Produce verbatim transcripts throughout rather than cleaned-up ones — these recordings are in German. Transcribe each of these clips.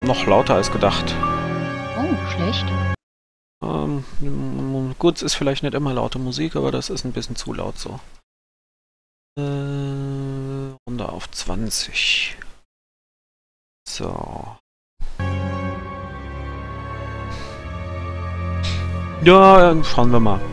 noch lauter als gedacht. Oh, schlecht. Ähm, gut, es ist vielleicht nicht immer laute Musik, aber das ist ein bisschen zu laut so. Äh, runter auf zwanzig. So. Ja, schauen wir mal.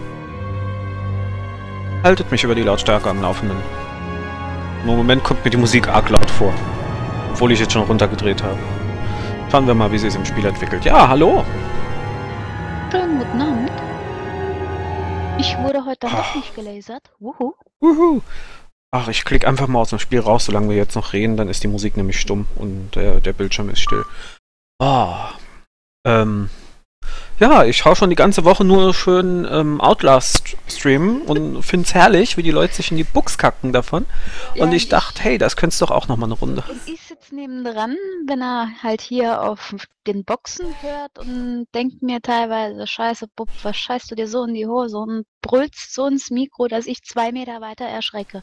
Haltet mich über die Lautstärke am Laufenden. Im Moment kommt mir die Musik arg laut vor. Obwohl ich jetzt schon runtergedreht habe. Schauen wir mal, wie sie es im Spiel entwickelt. Ja, hallo! Schönen guten Abend. Ich wurde heute Ach. noch nicht gelasert. Wuhu. Wuhu! Ach, ich klicke einfach mal aus dem Spiel raus, solange wir jetzt noch reden, dann ist die Musik nämlich stumm und der, der Bildschirm ist still. Oh. Ähm. Ja, ich schaue schon die ganze Woche nur schön ähm, Outlast streamen und find's herrlich, wie die Leute sich in die Buchs kacken davon. Ja, Und ich ich- dachte, hey, das könntest doch auch noch mal eine Runde. Und ich sitze nebendran, wenn er halt hier auf den Boxen hört und denkt mir teilweise, scheiße, Bub, was scheißt du dir so in die Hose und brüllst so ins Mikro, dass ich zwei Meter weiter erschrecke.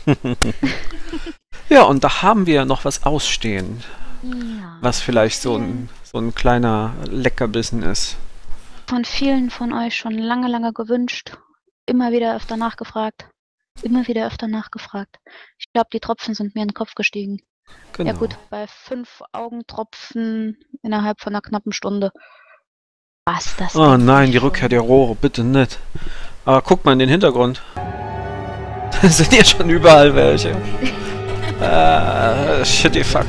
Ja, und da haben wir noch was ausstehen, Ja. was vielleicht so ein, so ein kleiner Leckerbissen ist. Von vielen von euch schon lange, lange gewünscht. Immer wieder öfter nachgefragt. Immer wieder öfter nachgefragt. Ich glaube, die Tropfen sind mir in den Kopf gestiegen. Genau. Ja gut, bei fünf Augentropfen innerhalb von einer knappen Stunde. Was das? Oh denn nein, die schon? Rückkehr der Rohre, bitte nicht. Aber guck mal in den Hintergrund. Da sind hier schon überall welche. Äh, shitty fuck.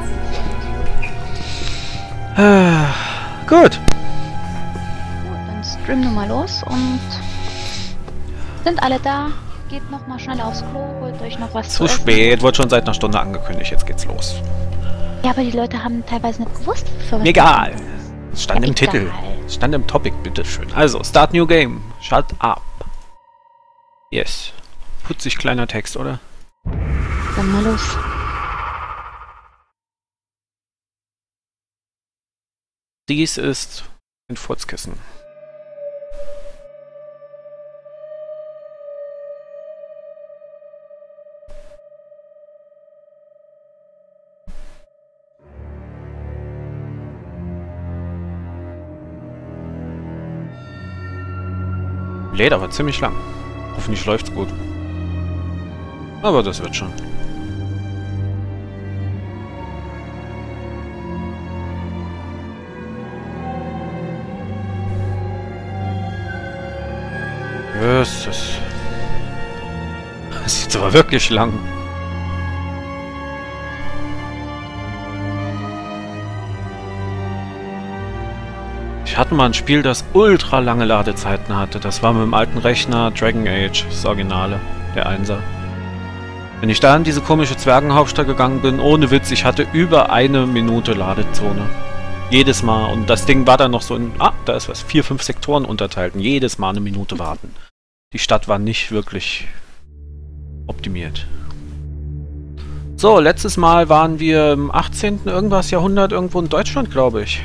Äh, gut. Gut, dann streamen wir mal los und sind alle da. Geht noch mal schnell aufs Klo, holt euch noch was Zu essen. spät, wurde schon seit einer Stunde angekündigt, jetzt geht's los. Ja, aber die Leute haben teilweise nicht gewusst, für was. Mir egal. Es stand Ja, im Titel. egal. Es stand im Topic, bitteschön. Also, Start New Game. Shut up. Yes. Putzig kleiner Text, oder? Dann mal los. Dies ist ein Furzkissen. Lädt aber ziemlich lang. Hoffentlich läuft's gut. Aber das wird schon. Jesus. Das ist jetzt aber wirklich lang. Ich hatte mal ein Spiel, das ultra lange Ladezeiten hatte. Das war mit dem alten Rechner Dragon Age, das Originale, der Einser. Wenn ich da in diese komische Zwergenhauptstadt gegangen bin, ohne Witz, ich hatte über eine Minute Ladezone. Jedes Mal. Und das Ding war dann noch so in, ah, da ist was, vier, fünf Sektoren unterteilt. Und jedes Mal eine Minute warten. Die Stadt war nicht wirklich optimiert. So, letztes Mal waren wir im achtzehnten irgendwas Jahrhundert irgendwo in Deutschland, glaube ich.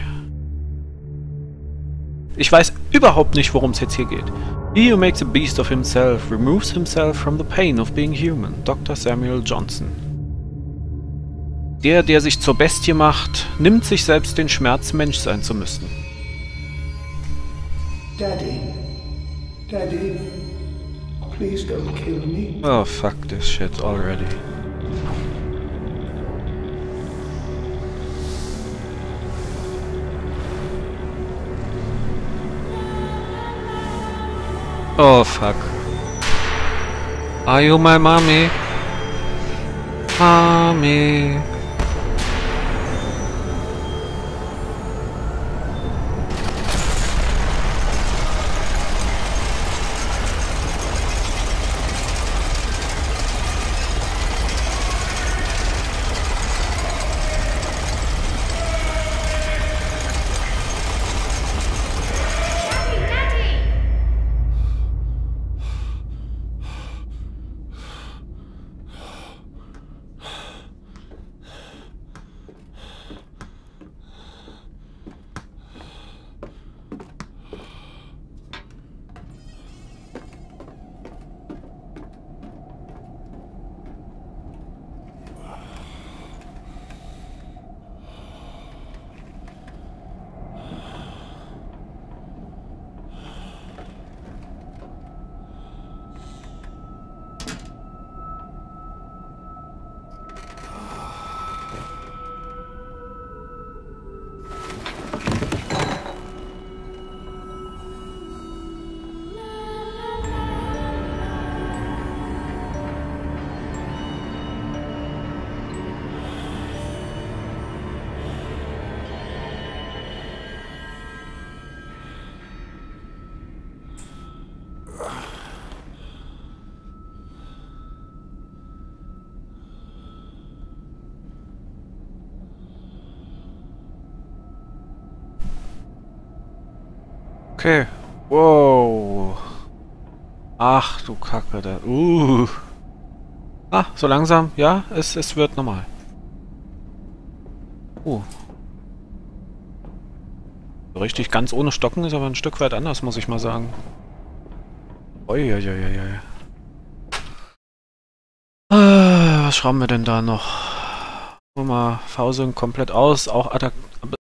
Ich weiß überhaupt nicht, worum es jetzt hier geht. He who makes a beast of himself removes himself from the pain of being human. Doktor Samuel Johnson. Der, der sich zur Bestie macht, nimmt sich selbst den Schmerz, Mensch sein zu müssen. Daddy. Daddy. Please don't kill me. Oh, fuck this shit already. Oh, fuck. Are you my mommy? Mommy. Okay. Wow. Ach du Kacke. Da. Uh. Ah, so langsam. Ja, es, es wird normal. Uh. So richtig ganz ohne Stocken ist aber ein Stück weit anders, muss ich mal sagen. Uiuiuiui. Ah, was schrauben wir denn da noch? Mal V-Sync komplett aus. Auch Attack